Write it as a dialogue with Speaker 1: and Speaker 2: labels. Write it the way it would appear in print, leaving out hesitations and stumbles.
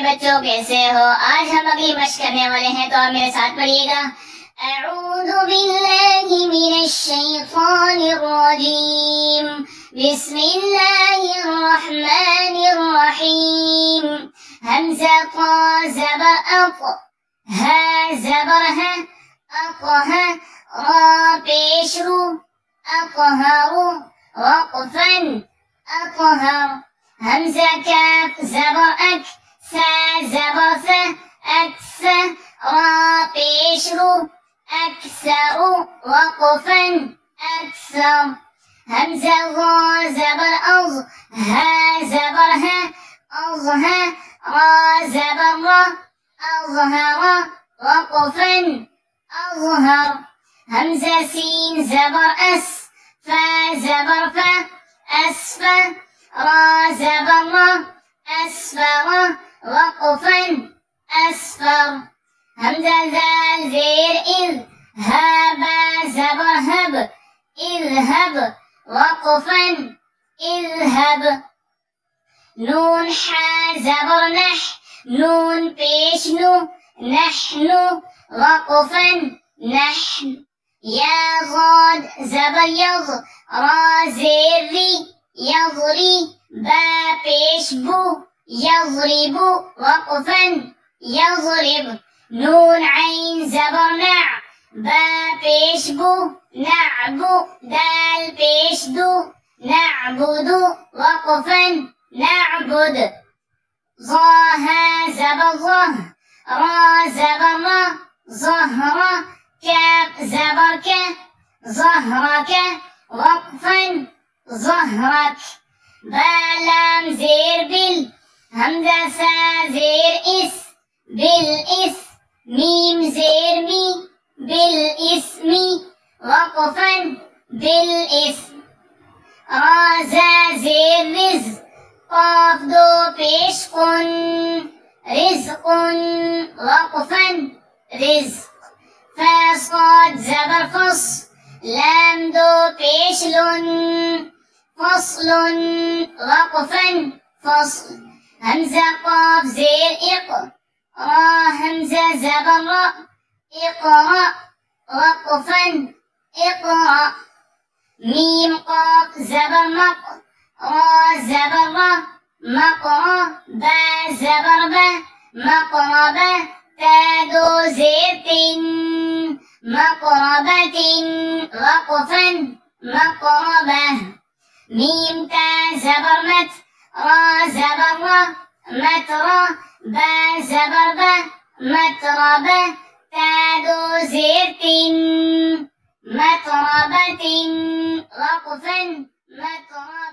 Speaker 1: بچوں کیسے ہو؟ آج ہم اگلی مشق کرنے والے ہیں، تو آپ میرے ساتھ پڑھیے گا۔ اعوذ باللہ من الشیطان الرجیم، بسم اللہ الرحمن الرحیم۔ حمزہ قا زبر اق، ہا زبر ہے، اق ہے، را پیش رو، اقہر، وقفن، اقہر۔ حمزہ کاف زبر اک، سا زبر سا، اکس، را پیش رو، اکثر، وقفن، اکثر۔ حمزہ غا زبر اغ، ہا زبر ہے، اغ ہے، را زبر را، اظہر، وقفن، اظہر۔ حمزہ سین زبر اس، فا زبر فا، اسفا، را زبر را، اسفر، وقفن، اسفر۔ حمزہ ذال زیر اذ، ہا با زبر ہب، اذهب، وقفن، اذهب۔ نون حا زبر نح، نون پیش نو، نحن، وقفن، نحن۔ یا ضاد زبر یض، را زیر ری، یضری، با پیش بو، یضرب، وقفن، یضرب۔ نون عین زبر نع، با پیش بو، نعبو، دال پیش دو، نعبد، وقفن، نعبد۔ ظا ها زبر ظه، را زبر را، ظهر، کاف زبر کا، ظهرک، وقفن، ظهرک۔ با لام زیر بل، حمزہ سا زیر اس، بالاس۔ میم زیر می، بالاسم، وقفن، بالاسم۔ را زا زیر رز، قاف دو پیش قن، رزق، وقفن، رزق۔ فا صاد زبر فص، لام دو پیش لن، فصل، وقفن، فصل۔ حمزہ قاف زیر اق، را حمزہ زبر را، اقرأ، وقفن، اقرأ۔ میم قاف زبر مق، را زبر را، مقرا، با زبر با، مقربہ، تا دو زیر تن، مقربۃ، وقفن، مقربہ۔ میم تا زبر مت، را زبر را، مترا، با زبر با، متربہ، تا دو زیر تن، متربۃ، وقفن، متربہ۔